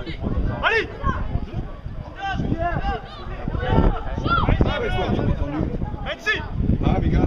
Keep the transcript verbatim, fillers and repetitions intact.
Allez. Ah, mais toi, tu m'as entendu. Merci. Ah, mais gars.